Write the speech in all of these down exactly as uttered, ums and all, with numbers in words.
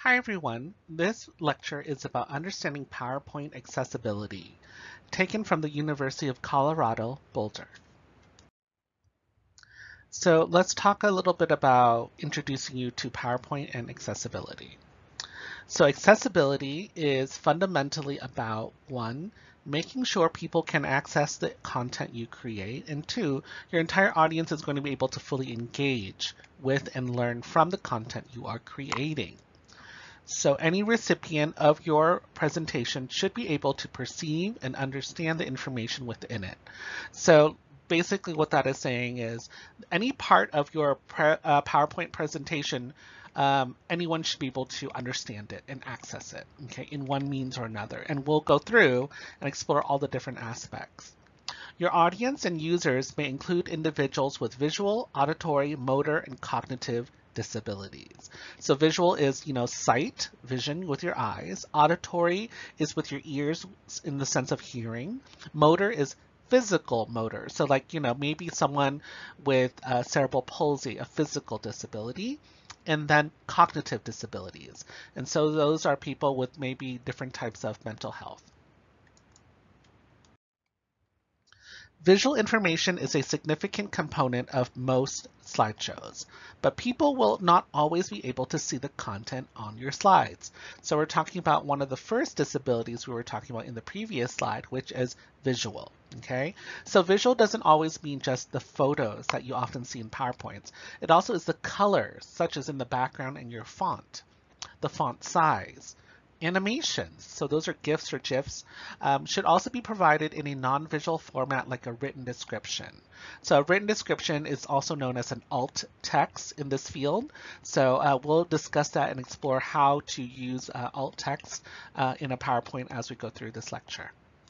Hi everyone, this lecture is about understanding PowerPoint accessibility, taken from the University of Colorado, Boulder. So let's talk a little bit about introducing you to PowerPoint and accessibility. So accessibility is fundamentally about one, making sure people can access the content you create, and two, your entire audience is going to be able to fully engage with and learn from the content you are creating. So any recipient of your presentation should be able to perceive and understand the information within it. So basically what that is saying is any part of your pre uh, PowerPoint presentation, um, anyone should be able to understand it and access it, okay, in one means or another. And we'll go through and explore all the different aspects. Your audience and users may include individuals with visual, auditory, motor, and cognitive disabilities. So visual is, you know, sight, vision with your eyes. Auditory is with your ears in the sense of hearing. Motor is physical motor. So like, you know, maybe someone with uh, cerebral palsy, a physical disability. And then cognitive disabilities. And so those are people with maybe different types of mental health. Visual information is a significant component of most slideshows, but people will not always be able to see the content on your slides. So we're talking about one of the first disabilities we were talking about in the previous slide, which is visual, okay? So visual doesn't always mean just the photos that you often see in PowerPoints. It also is the colors, such as in the background and your font, the font size, animations, so those are GIFs or GIFs, um, should also be provided in a non-visual format like a written description. So a written description is also known as an alt text in this field. So uh, we'll discuss that and explore how to use uh, alt text uh, in a PowerPoint as we go through this lecture.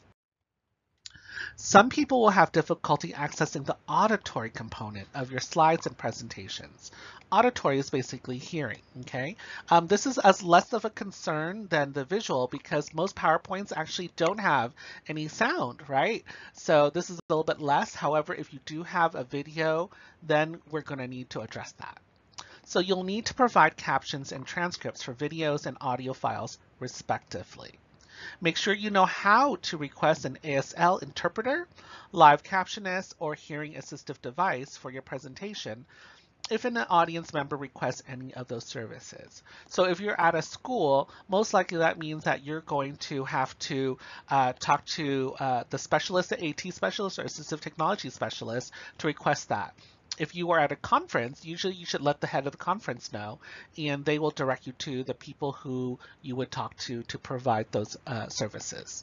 Some people will have difficulty accessing the auditory component of your slides and presentations. Auditory is basically hearing, okay? Um, this is as less of a concern than the visual because most PowerPoints actually don't have any sound, right? So this is a little bit less. However, if you do have a video, then we're going to need to address that. So you'll need to provide captions and transcripts for videos and audio files respectively. Make sure you know how to request an A S L interpreter, live captionist, or hearing assistive device for your presentation if an audience member requests any of those services. So if you're at a school, most likely that means that you're going to have to uh, talk to uh, the specialist, the AT specialist or assistive technology specialist to request that. If you are at a conference, usually you should let the head of the conference know, and they will direct you to the people who you would talk to to provide those uh, services.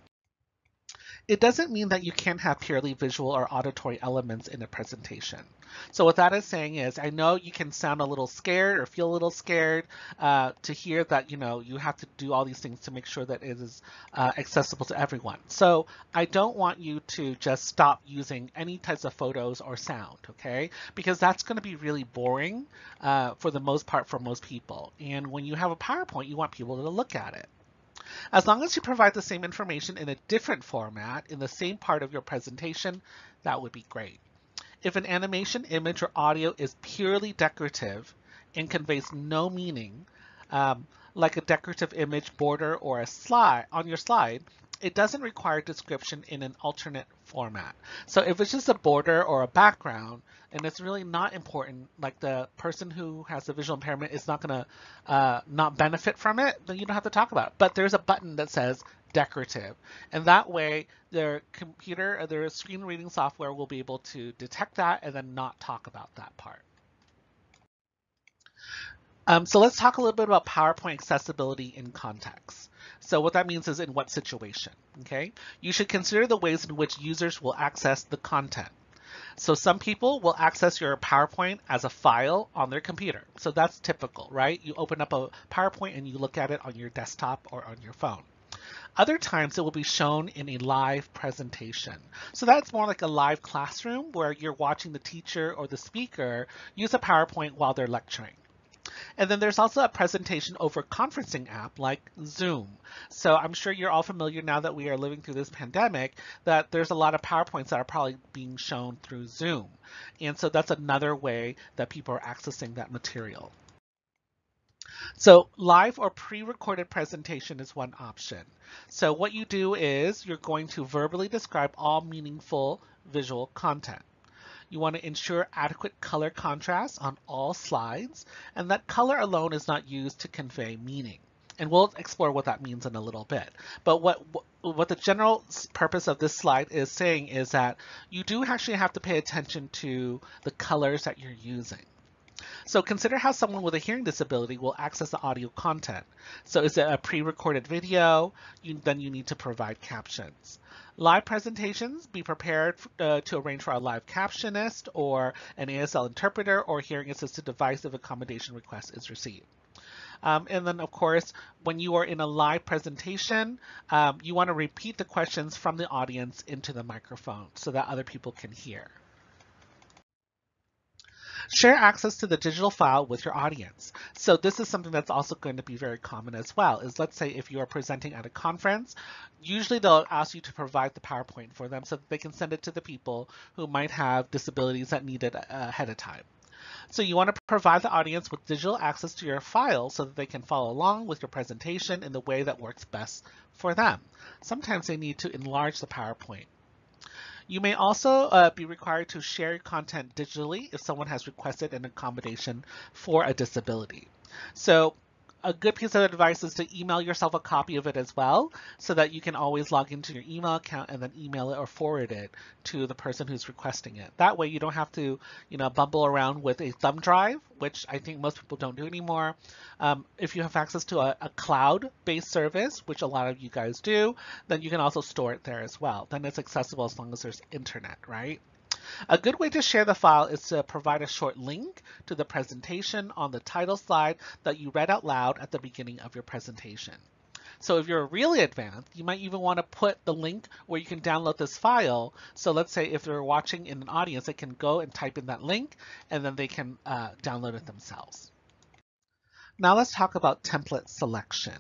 It doesn't mean that you can't have purely visual or auditory elements in a presentation. So what that is saying is, I know you can sound a little scared or feel a little scared uh, to hear that, you know, you have to do all these things to make sure that it is uh, accessible to everyone. So I don't want you to just stop using any types of photos or sound, okay? Because that's going to be really boring uh, for the most part for most people. And when you have a PowerPoint, you want people to look at it. As long as you provide the same information in a different format in the same part of your presentation, that would be great. If an animation, image, or audio is purely decorative and conveys no meaning, um, like a decorative image border or a slide on your slide, it doesn't require description in an alternate format. So if it's just a border or a background and it's really not important, like the person who has a visual impairment is not going to uh, not benefit from it, then you don't have to talk about it. But there's a button that says decorative, and that way their computer or their screen reading software will be able to detect that and then not talk about that part. Um, so let's talk a little bit about PowerPoint accessibility in context. So what that means is in what situation, okay? You should consider the ways in which users will access the content. So some people will access your PowerPoint as a file on their computer. So that's typical, right? You open up a PowerPoint and you look at it on your desktop or on your phone. Other times it will be shown in a live presentation. So that's more like a live classroom where you're watching the teacher or the speaker use a PowerPoint while they're lecturing. And then there's also a presentation over conferencing app like Zoom. So I'm sure you're all familiar now that we are living through this pandemic that there's a lot of PowerPoints that are probably being shown through Zoom. And so that's another way that people are accessing that material. So live or pre-recorded presentation is one option. So what you do is you're going to verbally describe all meaningful visual content. You want to ensure adequate color contrast on all slides, and that color alone is not used to convey meaning. And we'll explore what that means in a little bit. But what what the general purpose of this slide is saying is that you do actually have to pay attention to the colors that you're using. So consider how someone with a hearing disability will access the audio content. So is it a pre-recorded video? You, then you need to provide captions. Live presentations, be prepared uh, to arrange for a live captionist or an A S L interpreter or hearing assisted device if accommodation request is received. Um, and then, of course, when you are in a live presentation, um, you want to repeat the questions from the audience into the microphone so that other people can hear. Share access to the digital file with your audience. So this is something that's also going to be very common as well, is let's say if you are presenting at a conference, usually they'll ask you to provide the PowerPoint for them so that they can send it to the people who might have disabilities that need it ahead of time. So you want to provide the audience with digital access to your file so that they can follow along with your presentation in the way that works best for them. Sometimes they need to enlarge the PowerPoint. You may also uh, be required to share content digitally if someone has requested an accommodation for a disability. So a good piece of advice is to email yourself a copy of it as well, so that you can always log into your email account and then email it or forward it to the person who's requesting it. That way you don't have to, you know, bumble around with a thumb drive, which I think most people don't do anymore. Um, if you have access to a, a cloud-based service, which a lot of you guys do, then you can also store it there as well. Then it's accessible as long as there's internet, right? A good way to share the file is to provide a short link to the presentation on the title slide that you read out loud at the beginning of your presentation. So if you're really advanced, you might even want to put the link where you can download this file. So let's say if they're watching in an audience, they can go and type in that link and then they can uh, download it themselves. Now let's talk about template selection.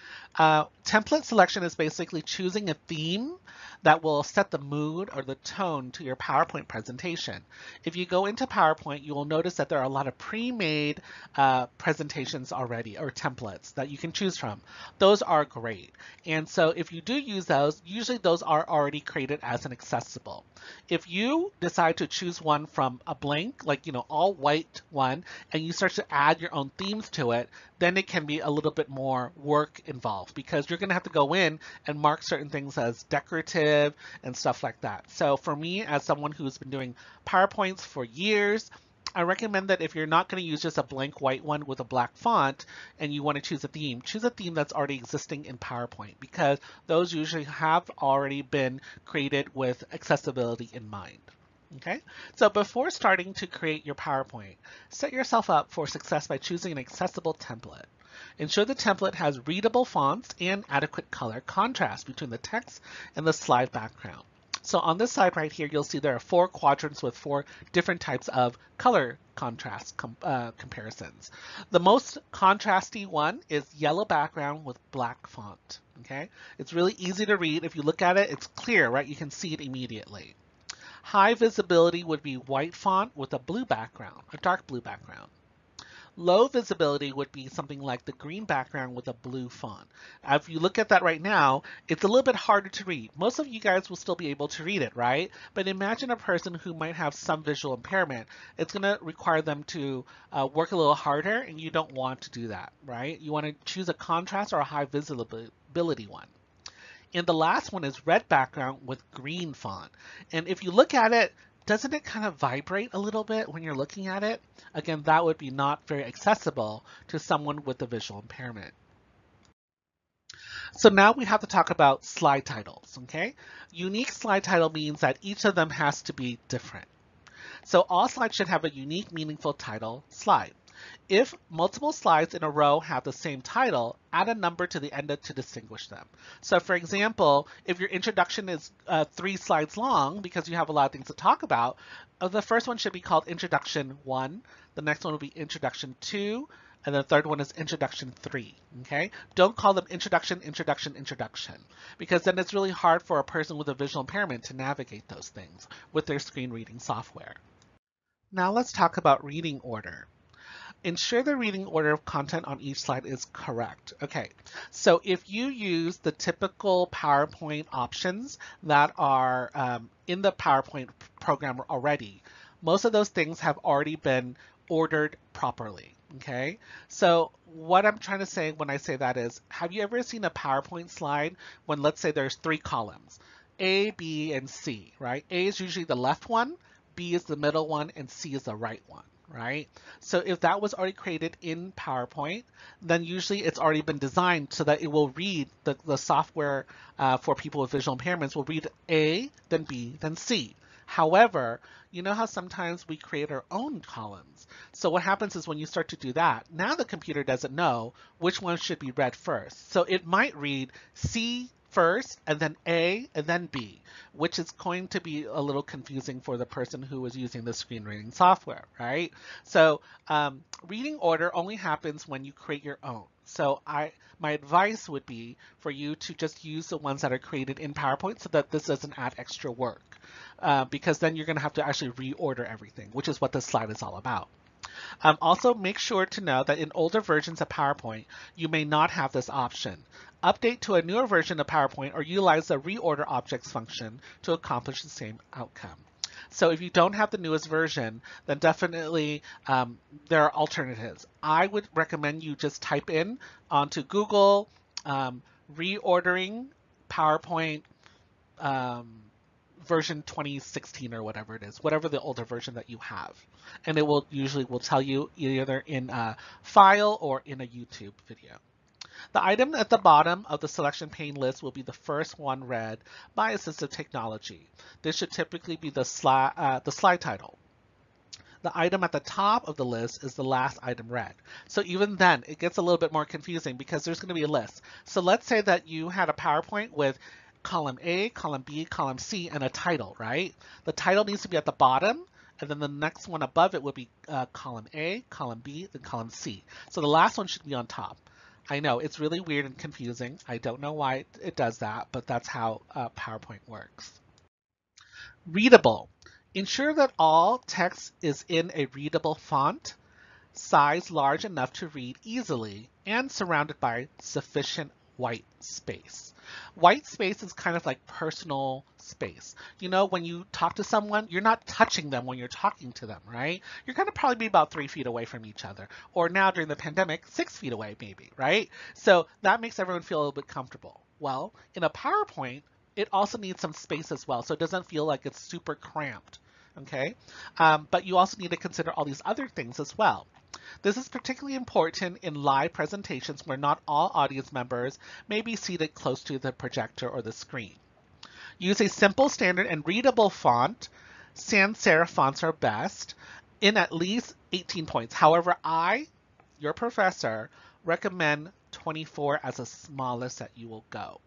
Uh, template selection is basically choosing a theme that will set the mood or the tone to your PowerPoint presentation. If you go into PowerPoint, you will notice that there are a lot of pre-made uh, presentations already, or templates that you can choose from. Those are great. And so if you do use those, usually those are already created as an accessible. If you decide to choose one from a blank, like, you know, all white one, and you start to add your own themes to it, then it can be a little bit more work involved because you're going to have to go in and mark certain things as decorative and stuff like that. So for me, as someone who's been doing PowerPoints for years, I recommend that if you're not going to use just a blank white one with a black font and you want to choose a theme, choose a theme that's already existing in PowerPoint because those usually have already been created with accessibility in mind. Okay, so before starting to create your PowerPoint, set yourself up for success by choosing an accessible template. Ensure the template has readable fonts and adequate color contrast between the text and the slide background. So on this slide right here, you'll see there are four quadrants with four different types of color contrast com uh, comparisons. The most contrasty one is yellow background with black font. Okay, it's really easy to read. If you look at it, it's clear, right? You can see it immediately. High visibility would be white font with a blue background, a dark blue background. Low visibility would be something like the green background with a blue font. Now, if you look at that right now, it's a little bit harder to read. Most of you guys will still be able to read it, right? But imagine a person who might have some visual impairment. It's going to require them to uh, work a little harder, and you don't want to do that, right? You want to choose a contrast or a high visibility one. And the last one is red background with green font. And if you look at it, doesn't it kind of vibrate a little bit when you're looking at it? Again, that would be not very accessible to someone with a visual impairment. So now we have to talk about slide titles, okay? Unique slide title means that each of them has to be different. So all slides should have a unique, meaningful title slide. If multiple slides in a row have the same title, add a number to the end to distinguish them. So for example, if your introduction is uh, three slides long because you have a lot of things to talk about, uh, the first one should be called Introduction one, the next one will be Introduction two, and the third one is Introduction three, okay? Don't call them Introduction, Introduction, Introduction, because then it's really hard for a person with a visual impairment to navigate those things with their screen reading software. Now let's talk about reading order. Ensure the reading order of content on each slide is correct. Okay, so if you use the typical PowerPoint options that are um, in the PowerPoint program already, most of those things have already been ordered properly. Okay, so what I'm trying to say when I say that is, have you ever seen a PowerPoint slide when, let's say, there's three columns, A, B, and C, right? A is usually the left one, B is the middle one, and C is the right one, right? So if that was already created in PowerPoint, then usually it's already been designed so that it will read, the, the software uh, for people with visual impairments will read A, then B, then C. However, you know how sometimes we create our own columns. So what happens is when you start to do that, now the computer doesn't know which one should be read first. So it might read C first, and then A, and then B, which is going to be a little confusing for the person who is using the screen reading software, right? So um, reading order only happens when you create your own. So I, my advice would be for you to just use the ones that are created in PowerPoint so that this doesn't add extra work, uh, because then you're going to have to actually reorder everything, which is what this slide is all about. Um, also, make sure to know that in older versions of PowerPoint, you may not have this option. Update to a newer version of PowerPoint or utilize the reorder objects function to accomplish the same outcome. So if you don't have the newest version, then definitely um, there are alternatives. I would recommend you just type in onto Google um, reordering PowerPoint um, version twenty sixteen or whatever it is, whatever the older version that you have. And it will usually will tell you either in a file or in a YouTube video. The item at the bottom of the selection pane list will be the first one read by assistive technology. This should typically be the slide, uh, the slide title. The item at the top of the list is the last item read. So even then, it gets a little bit more confusing because there's going to be a list. So let's say that you had a PowerPoint with column A, column B, column C, and a title, right? The title needs to be at the bottom, and then the next one above it would be uh, column A, column B, then column C. So the last one should be on top. I know it's really weird and confusing. I don't know why it does that, but that's how uh, PowerPoint works. Readable. Ensure that all text is in a readable font, size large enough to read easily, and surrounded by sufficient white space. White space is kind of like personal space. You know, when you talk to someone, you're not touching them when you're talking to them, right? You're going to probably be about three feet away from each other. Or now during the pandemic, six feet away maybe, right? So that makes everyone feel a little bit comfortable. Well, in a PowerPoint, it also needs some space as well, so it doesn't feel like it's super cramped, okay? Um, but you also need to consider all these other things as well. This is particularly important in live presentations where not all audience members may be seated close to the projector or the screen. Use a simple, standard, and readable font. Sans serif fonts are best in at least eighteen points. However, I, your professor, recommend twenty-four as the smallest that you will go.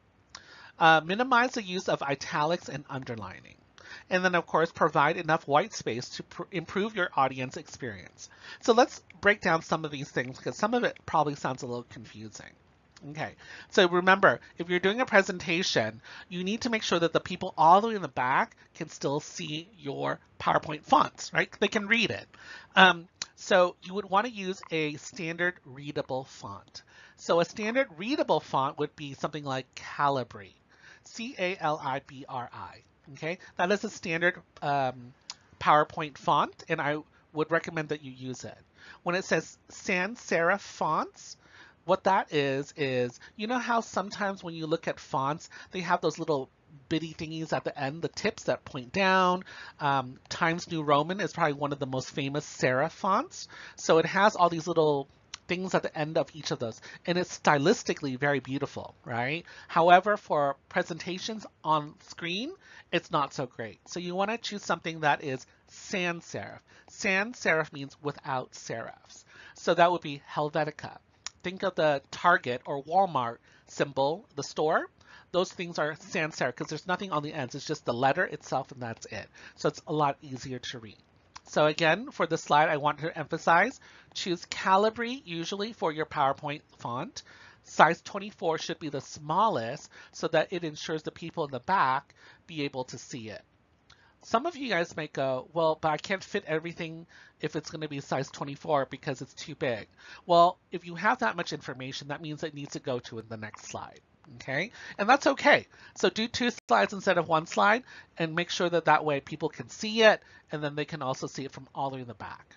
Uh, minimize the use of italics and underlining. And then, of course, provide enough white space to pr improve your audience experience. So let's break down some of these things because some of it probably sounds a little confusing. Okay, so remember, if you're doing a presentation, you need to make sure that the people all the way in the back can still see your PowerPoint fonts, right? They can read it. Um, so you would want to use a standard readable font. So a standard readable font would be something like Calibri, C A L I B R I. Okay, that is a standard um, PowerPoint font, and I would recommend that you use it. When it says sans serif fonts, what that is, is you know how sometimes when you look at fonts, they have those little bitty thingies at the end, the tips that point down. Um, Times New Roman is probably one of the most famous serif fonts. So it has all these little things at the end of each of those, and it's stylistically very beautiful, right? However, for presentations on screen, it's not so great. So you want to choose something that is sans serif. Sans serif means without serifs. So that would be Helvetica. Think of the Target or Walmart symbol, the store. Those things are sans serif because there's nothing on the ends. It's just the letter itself and that's it. So it's a lot easier to read. So again, for this slide, I want to emphasize, choose Calibri usually for your PowerPoint font. Size twenty-four should be the smallest so that it ensures the people in the back be able to see it. Some of you guys might go, well, but I can't fit everything if it's going to be size twenty-four because it's too big. Well, if you have that much information, that means it needs to go to the next slide. Okay, and that's okay. So do two slides instead of one slide and make sure that that way people can see it and then they can also see it from all the way in the back.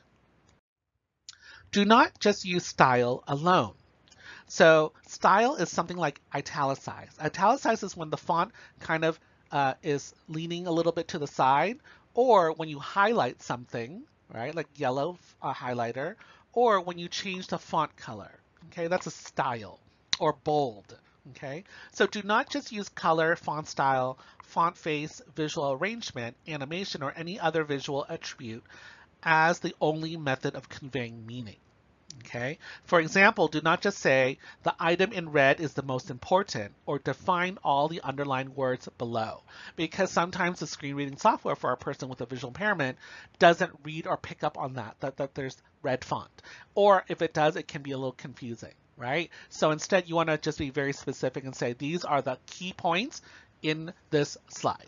Do not just use style alone. So style is something like italicize. Italicize is when the font kind of uh, is leaning a little bit to the side, or when you highlight something, right, like yellow uh, highlighter, or when you change the font color. Okay, that's a style, or bold. Okay, so do not just use color, font style, font face, visual arrangement, animation, or any other visual attribute as the only method of conveying meaning. Okay. For example, do not just say the item in red is the most important or define all the underlined words below, because sometimes the screen reading software for a person with a visual impairment doesn't read or pick up on that, that, that there's red font. Or if it does, it can be a little confusing, right? So instead you want to just be very specific and say these are the key points in this slide.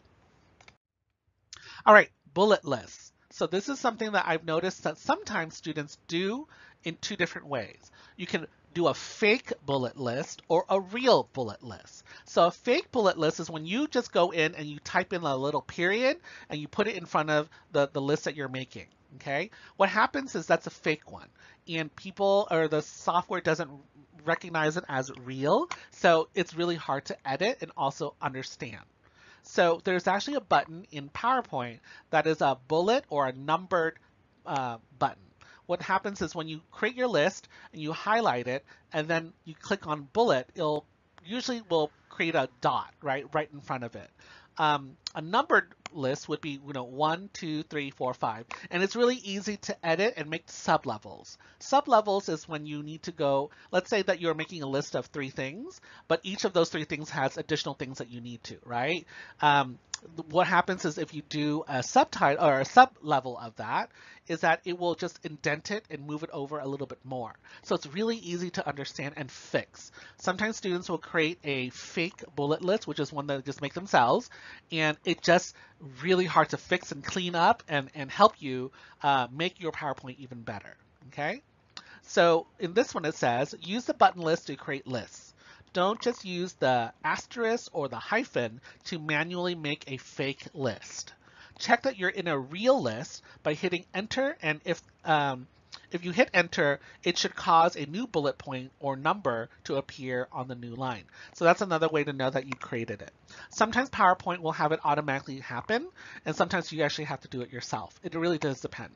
All right, bullet lists. So this is something that I've noticed that sometimes students do in two different ways. You can do a fake bullet list or a real bullet list. So a fake bullet list is when you just go in and you type in a little period and you put it in front of the, the list that you're making. Okay, what happens is that's a fake one, and people or the software doesn't recognize it as real, so it's really hard to edit and also understand. So there's actually a button in PowerPoint that is a bullet or a numbered uh, button. What happens is when you create your list and you highlight it and then you click on bullet, it'll usually will create a dot right right in front of it. Um, a numbered list would be, you know, one, two, three, four, five, and it's really easy to edit and make sub-levels. Sub-levels is when you need to go, let's say that you're making a list of three things, but each of those three things has additional things that you need to, right? Um, what happens is if you do a subtitle or a sub-level of that, is that it will just indent it and move it over a little bit more. So it's really easy to understand and fix. Sometimes students will create a fake bullet list, which is one that they just make themselves, and it just really hard to fix and clean up and, and help you uh, make your PowerPoint even better, okay? So in this one it says, use the button list to create lists. Don't just use the asterisk or the hyphen to manually make a fake list. Check that you're in a real list by hitting enter, and if um, if you hit enter, it should cause a new bullet point or number to appear on the new line. So that's another way to know that you created it. Sometimes PowerPoint will have it automatically happen, and sometimes you actually have to do it yourself. It really does depend.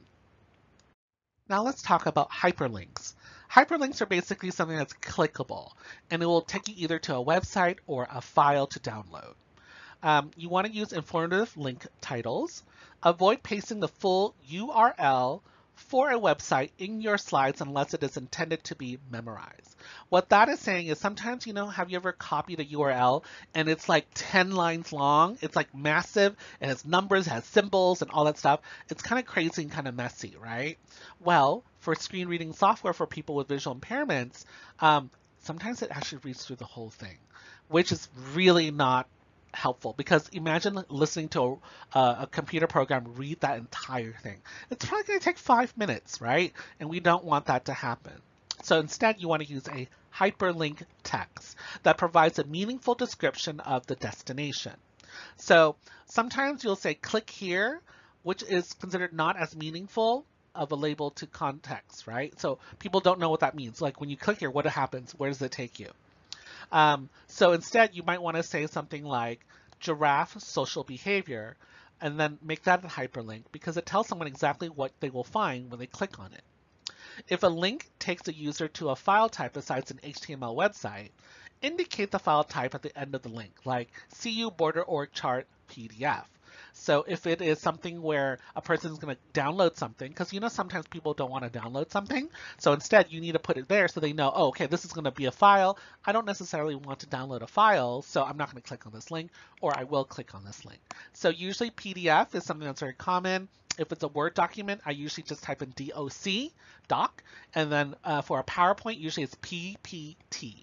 Now let's talk about hyperlinks. Hyperlinks are basically something that's clickable, and it will take you either to a website or a file to download. Um, you want to use informative link titles. Avoid pasting the full U R L for a website in your slides unless it is intended to be memorized. What that is saying is sometimes, you know, have you ever copied a U R L and it's like ten lines long? It's like massive, it has numbers, it has symbols and all that stuff. It's kind of crazy and kind of messy, right? Well, for screen reading software for people with visual impairments, um, sometimes it actually reads through the whole thing, which is really not helpful, because imagine listening to a, a computer program read that entire thing. It's probably going to take five minutes, right? And we don't want that to happen. So instead, you want to use a hyperlink text that provides a meaningful description of the destination. So sometimes you'll say click here, which is considered not as meaningful of a label to context, right? So people don't know what that means. Like when you click here, what happens? Where does it take you? Um, so instead, you might want to say something like giraffe social behavior, and then make that a hyperlink because it tells someone exactly what they will find when they click on it. If a link takes a user to a file type besides an H T M L website, indicate the file type at the end of the link, like C U border org chart P D F. So if it is something where a person is going to download something, because you know sometimes people don't want to download something, so instead you need to put it there so they know, oh, okay, this is going to be a file. I don't necessarily want to download a file, so I'm not going to click on this link, or I will click on this link. So usually P D F is something that's very common. If it's a Word document, I usually just type in D O C, doc, and then uh, for a PowerPoint, usually it's P P T.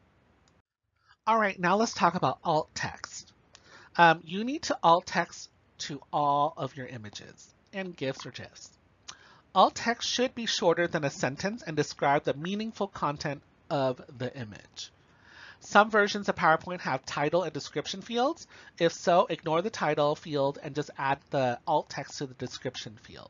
All right, now let's talk about alt text. Um, you need to alt text to all of your images and GIFs or GIFs. Alt text should be shorter than a sentence and describe the meaningful content of the image. Some versions of PowerPoint have title and description fields. If so, ignore the title field and just add the alt text to the description field.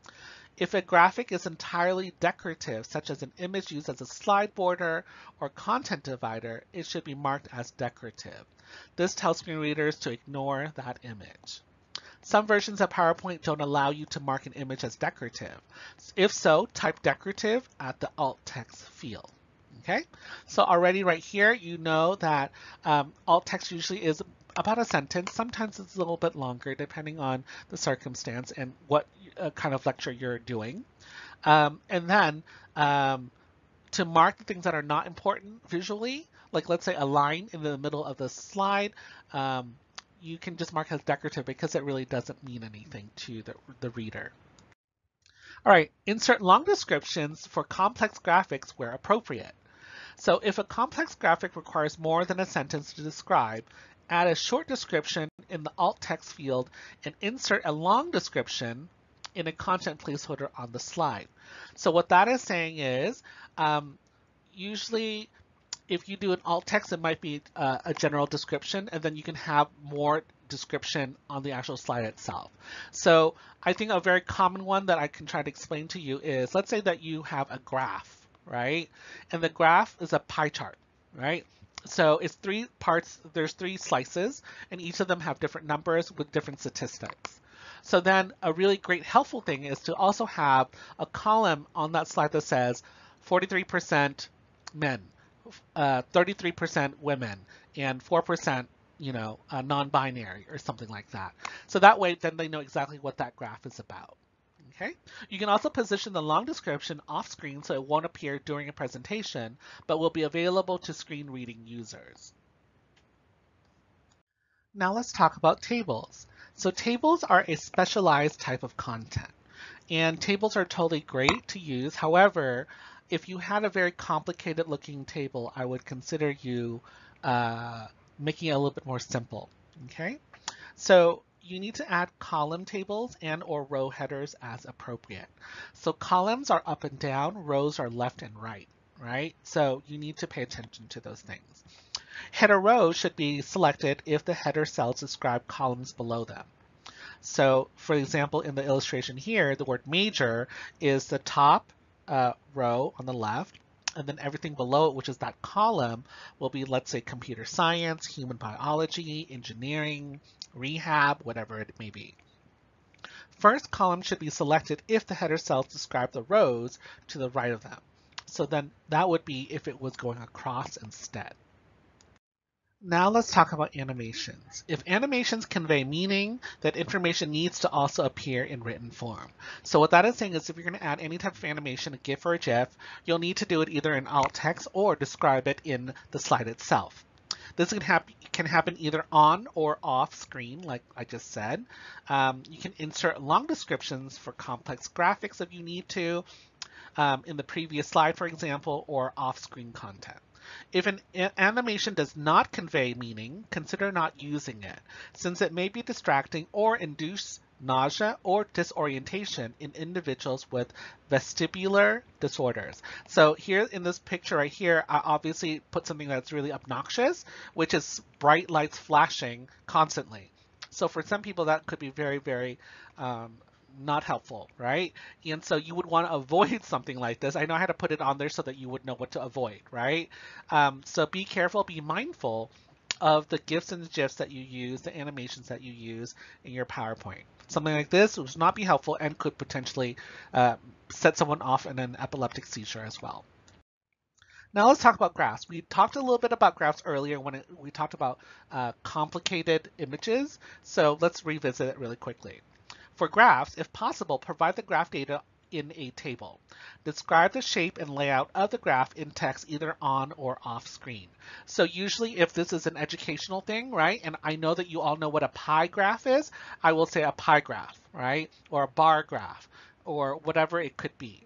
If a graphic is entirely decorative, such as an image used as a slide border or content divider, it should be marked as decorative. This tells screen readers to ignore that image. Some versions of PowerPoint don't allow you to mark an image as decorative. If so, type decorative at the alt text field. Okay, so already right here, you know that um, alt text usually is about a sentence. Sometimes it's a little bit longer depending on the circumstance and what uh, kind of lecture you're doing. Um, and then um, to mark the things that are not important visually, like let's say a line in the middle of the slide, um, you can just mark as decorative because it really doesn't mean anything to the, the reader. All right, insert long descriptions for complex graphics where appropriate. So if a complex graphic requires more than a sentence to describe, add a short description in the alt text field and insert a long description in a content placeholder on the slide. So what that is saying is, um, usually if you do an alt text, it might be uh, a general description, and then you can have more description on the actual slide itself. So I think a very common one that I can try to explain to you is, let's say that you have a graph, right? And the graph is a pie chart, right? So it's three parts, there's three slices, and each of them have different numbers with different statistics. So then a really great helpful thing is to also have a column on that slide that says forty-three percent men, uh, thirty-three percent women, and four percent you know, uh, non-binary or something like that. So that way, then they know exactly what that graph is about. Okay. You can also position the long description off screen so it won't appear during a presentation, but will be available to screen reading users. Now let's talk about tables. So tables are a specialized type of content, and tables are totally great to use. However, if you had a very complicated looking table, I would consider you uh, making it a little bit more simple. Okay. So you need to add column tables and or row headers as appropriate. So columns are up and down, rows are left and right, right? So you need to pay attention to those things. Header rows should be selected if the header cells describe columns below them. So for example, in the illustration here, the word major is the top uh, row on the left, and then everything below it, which is that column, will be, let's say, computer science, human biology, engineering, rehab, whatever it may be. First column should be selected if the header cells describe the rows to the right of them. So then that would be if it was going across instead. Now let's talk about animations. If animations convey meaning, that information needs to also appear in written form. So what that is saying is if you're going to add any type of animation, a GIF or a GIF, you'll need to do it either in alt text or describe it in the slide itself. This can, hap can happen either on or off screen, like I just said. Um, you can insert long descriptions for complex graphics if you need to, um, in the previous slide, for example, or off-screen content. If an animation does not convey meaning, consider not using it, since it may be distracting or induce nausea or disorientation in individuals with vestibular disorders. So here in this picture right here, I obviously put something that's really obnoxious, which is bright lights flashing constantly. So for some people that could be very, very um, not helpful, right? And so you would want to avoid something like this. I know how to put it on there so that you would know what to avoid, right? Um, so be careful, be mindful of the GIFs and the GIFs that you use, the animations that you use in your PowerPoint. Something like this would not be helpful and could potentially uh, set someone off in an epileptic seizure as well. Now let's talk about graphs. We talked a little bit about graphs earlier when it, we talked about uh, complicated images. So let's revisit it really quickly. For graphs, if possible, provide the graph data in a table. Describe the shape and layout of the graph in text either on or off screen. So usually if this is an educational thing, right, and I know that you all know what a pie graph is, I will say a pie graph, right, or a bar graph, or whatever it could be.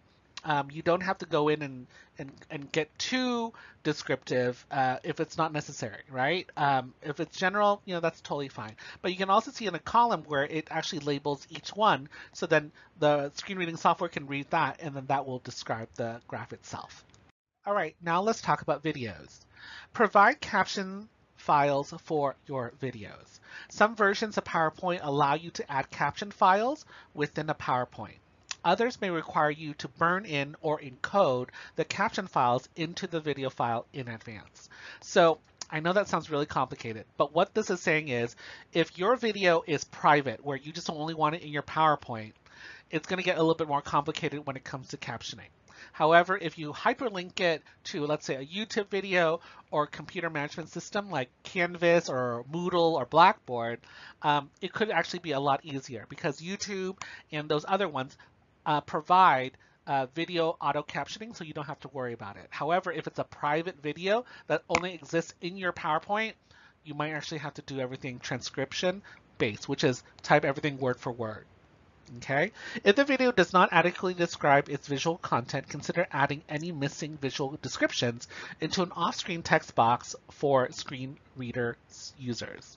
Um, you don't have to go in and, and, and get too descriptive uh, if it's not necessary, right? Um, if it's general, you know, that's totally fine. But you can also see in a column where it actually labels each one, so then the screen reading software can read that, and then that will describe the graph itself. All right, now let's talk about videos. Provide caption files for your videos. Some versions of PowerPoint allow you to add caption files within a PowerPoint. Others may require you to burn in or encode the caption files into the video file in advance. So I know that sounds really complicated, but what this is saying is if your video is private, where you just only want it in your PowerPoint, it's going to get a little bit more complicated when it comes to captioning. However, if you hyperlink it to, let's say, a YouTube video or computer management system like Canvas or Moodle or Blackboard, um, it could actually be a lot easier because YouTube and those other ones uh, provide uh, video auto captioning, so you don't have to worry about it. However, if it's a private video that only exists in your PowerPoint, you might actually have to do everything transcription based, which is type everything word for word. Okay. If the video does not adequately describe its visual content, consider adding any missing visual descriptions into an off-screen text box for screen reader users.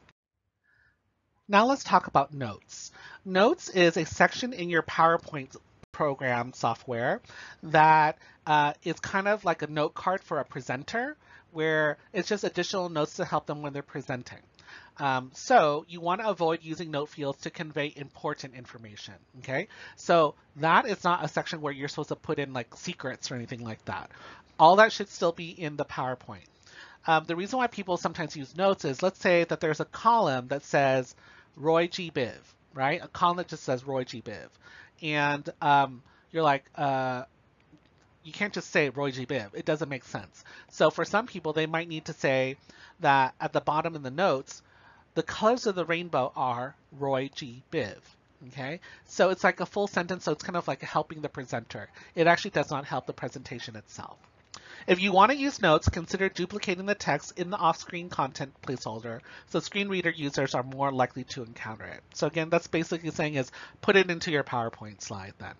Now let's talk about Notes. Notes is a section in your PowerPoint program software that uh, is kind of like a note card for a presenter, where it's just additional notes to help them when they're presenting. Um, so you want to avoid using note fields to convey important information, okay? So that is not a section where you're supposed to put in like secrets or anything like that. All that should still be in the PowerPoint. Um, the reason why people sometimes use notes is, let's say that there's a column that says Roy G. Biv, right? A column that just says Roy G. Biv. And um, you're like, uh, you can't just say Roy G. Biv. It doesn't make sense. So for some people, they might need to say that at the bottom in the notes, the colors of the rainbow are Roy G. Biv. Okay, so it's like a full sentence, so it's kind of like helping the presenter. It actually does not help the presentation itself. If you want to use notes, consider duplicating the text in the off-screen content placeholder so screen reader users are more likely to encounter it. So again, that's basically saying is put it into your PowerPoint slide then.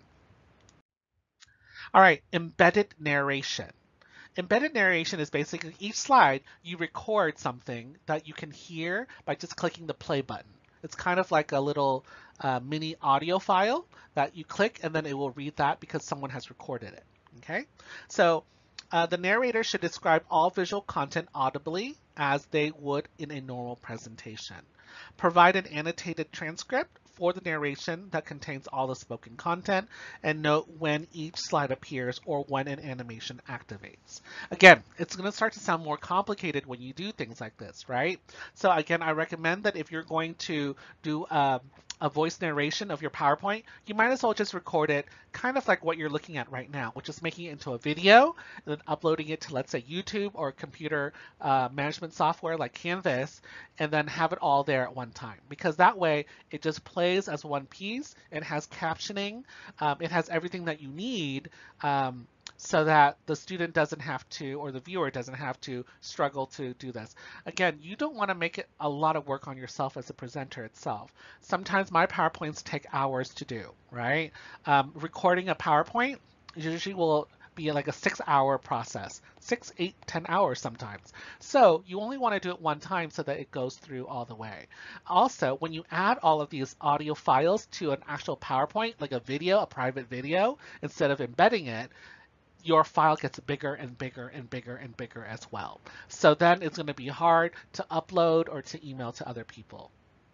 All right, embedded narration. Embedded narration is basically each slide you record something that you can hear by just clicking the play button. It's kind of like a little uh, mini audio file that you click and then it will read that because someone has recorded it. Okay, so uh, the narrator should describe all visual content audibly as they would in a normal presentation. Provide an annotated transcript for the narration that contains all the spoken content, and note when each slide appears or when an animation activates. Again, it's going to start to sound more complicated when you do things like this, right? So again, I recommend that if you're going to do um, a voice narration of your PowerPoint, you might as well just record it kind of like what you're looking at right now, which is making it into a video and then uploading it to, let's say, YouTube or computer uh, management software like Canvas, and then have it all there at one time. Because that way it just plays as one piece. It has captioning. Um, it has everything that you need um, so that the student doesn't have to, or the viewer doesn't have to struggle to do this. Again, you don't want to make it a lot of work on yourself as a presenter itself. Sometimes my PowerPoints take hours to do, right? Um, recording a PowerPoint usually will be like a six hour process, six, eight, ten hours sometimes. So you only want to do it one time so that it goes through all the way. Also, when you add all of these audio files to an actual PowerPoint, like a video, a private video, instead of embedding it, your file gets bigger and bigger and bigger and bigger as well. So then it's going to be hard to upload or to email to other people.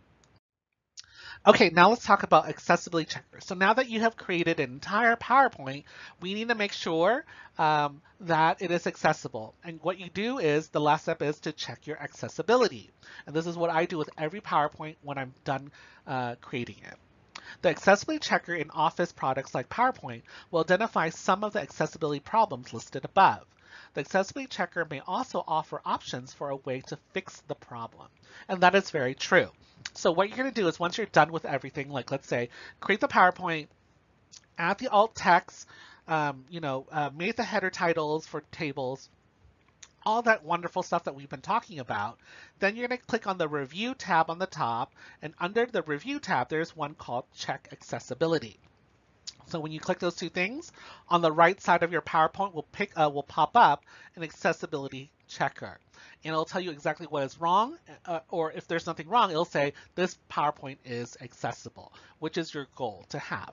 Okay, now let's talk about accessibility checkers. So now that you have created an entire PowerPoint, we need to make sure um, that it is accessible. And what you do is, the last step is to check your accessibility. And this is what I do with every PowerPoint when I'm done uh, creating it. The accessibility checker in Office products like PowerPoint will identify some of the accessibility problems listed above. The accessibility checker may also offer options for a way to fix the problem. And that is very true. So what you're going to do is, once you're done with everything, like let's say, create the PowerPoint, add the alt text, um, you know, uh, make the header titles for tables, all that wonderful stuff that we've been talking about, then you're going to click on the Review tab on the top, and under the Review tab, there's one called Check Accessibility. So when you click those two things, on the right side of your PowerPoint will pick uh, will pop up an accessibility checker. And it'll tell you exactly what is wrong, uh, or if there's nothing wrong, it'll say this PowerPoint is accessible, which is your goal to have.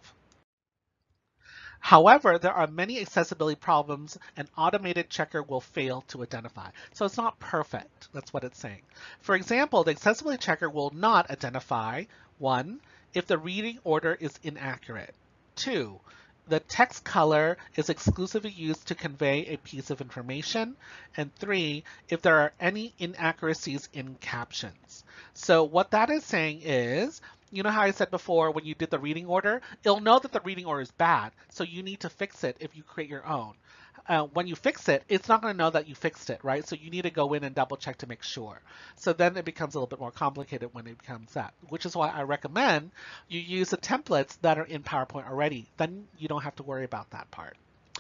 However, there are many accessibility problems an automated checker will fail to identify. So it's not perfect. That's what it's saying. For example, the accessibility checker will not identify, one, if the reading order is inaccurate. Two, the text color is exclusively used to convey a piece of information. And three, if there are any inaccuracies in captions. So what that is saying is, you know how I said before when you did the reading order, it'll know that the reading order is bad, so you need to fix it if you create your own. Uh, when you fix it, it's not going to know that you fixed it, right? So you need to go in and double check to make sure. So then it becomes a little bit more complicated when it becomes that, which is why I recommend you use the templates that are in PowerPoint already. Then you don't have to worry about that part.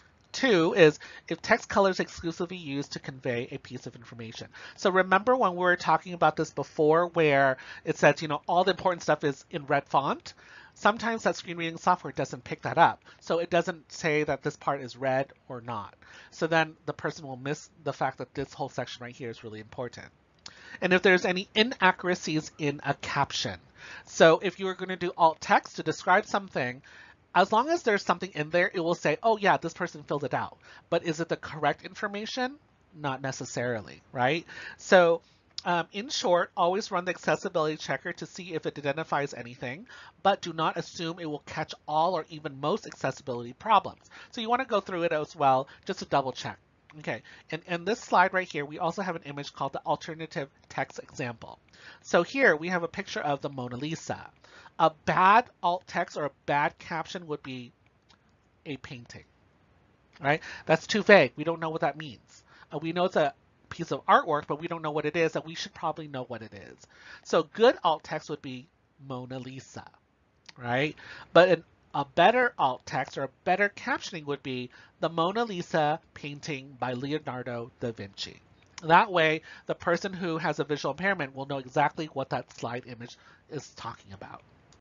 Two is if text color is exclusively used to convey a piece of information. So remember when we were talking about this before where it says, you know, all the important stuff is in red font? Sometimes that screen reading software doesn't pick that up. So it doesn't say that this part is red or not. So then the person will miss the fact that this whole section right here is really important. And if there's any inaccuracies in a caption. So if you were going to do alt text to describe something, as long as there's something in there, it will say, oh yeah, this person filled it out. But is it the correct information? Not necessarily, right? So um, in short, always run the accessibility checker to see if it identifies anything, but do not assume it will catch all or even most accessibility problems. So you want to go through it as well, just to double check. Okay, and in this slide right here, we also have an image called the alternative text example. So here we have a picture of the Mona Lisa. A bad alt text or a bad caption would be a painting, right? That's too vague. We don't know what that means. Uh, we know it's a piece of artwork, but we don't know what it is, and we should probably know what it is. So good alt text would be Mona Lisa, right? But an, a better alt text or a better captioning would be the Mona Lisa painting by Leonardo da Vinci. That way, the person who has a visual impairment will know exactly what that slide image is talking about.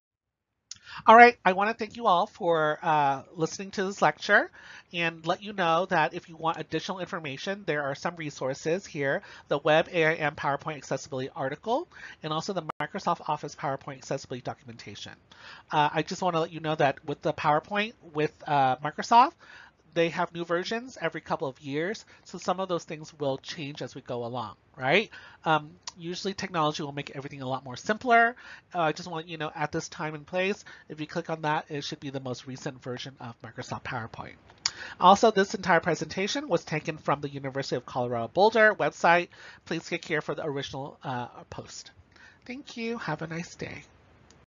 All right, I want to thank you all for uh, listening to this lecture and let you know that if you want additional information, there are some resources here, the Web A I M PowerPoint Accessibility article, and also the Microsoft Office PowerPoint Accessibility documentation. Uh, I just want to let you know that with the PowerPoint with uh, Microsoft, they have new versions every couple of years, so some of those things will change as we go along, right? Um, usually technology will make everything a lot more simpler. Uh, I just want you to know at this time and place, if you click on that, it should be the most recent version of Microsoft PowerPoint. Also, this entire presentation was taken from the University of Colorado Boulder website. Please click here for the original uh, post. Thank you. Have a nice day.